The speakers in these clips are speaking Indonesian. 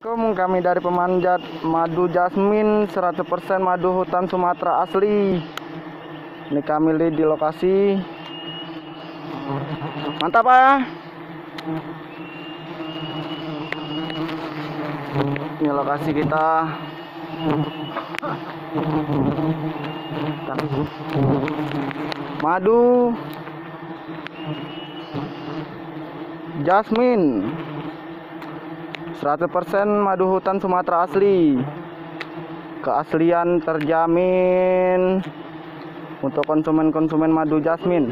Kami dari pemanjat madu jasmin 100% madu hutan Sumatera asli. Ini kami lihat di lokasi. Mantap ya. Ini lokasi kita. Madu jasmin 100% madu hutan Sumatera asli. Keaslian terjamin untuk konsumen madu jasmin.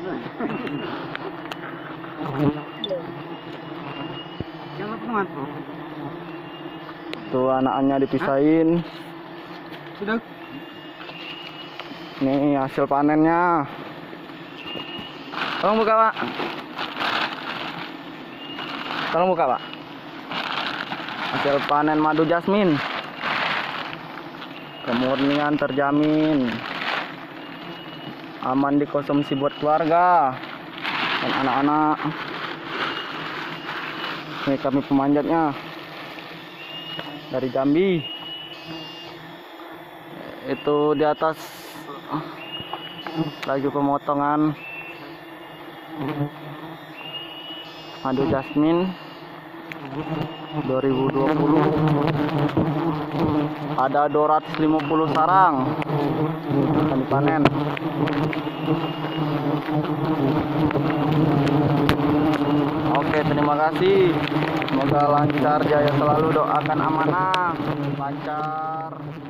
Tuh anaknya dipisahin. Sudah. Nih hasil panennya. Tolong buka, Pak. Tolong buka, Pak. Hasil panen madu jasmin. Kemurnian terjamin. Aman dikonsumsi buat keluarga dan anak-anak. Ini kami pemanjatnya dari Jambi. Itu di atas lagi pemotongan madu jasmin 2020. Ada 250 sarang akan dipanen. Oke, terima kasih. Semoga lancar jaya selalu, doakan amanah, lancar.